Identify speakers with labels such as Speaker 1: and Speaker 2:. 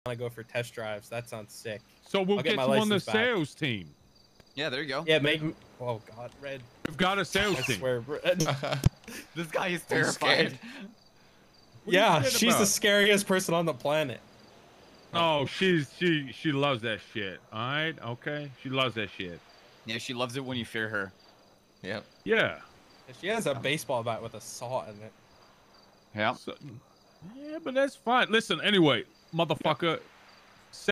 Speaker 1: to go for test drives. That sounds sick.
Speaker 2: So we'll get
Speaker 1: my
Speaker 2: you on the
Speaker 1: license back.
Speaker 2: sales team.
Speaker 3: Yeah, there you go.
Speaker 1: Yeah, make. Oh God, Red.
Speaker 2: We've got a sales
Speaker 1: I
Speaker 2: team.
Speaker 1: swear, Red.
Speaker 3: This guy is
Speaker 4: Are you scared?
Speaker 3: terrified.
Speaker 2: What are you
Speaker 1: Yeah,
Speaker 2: scared
Speaker 1: she's the
Speaker 2: about?
Speaker 1: scariest person on the planet.
Speaker 2: Oh, she loves that shit. All right, okay, she loves that shit.
Speaker 3: Yeah, she loves it when you fear her.
Speaker 4: Yep.
Speaker 2: Yeah.
Speaker 1: She has a baseball bat with a saw in it.
Speaker 3: Yeah.
Speaker 2: So, yeah, but that's fine. Listen, anyway, motherfucker,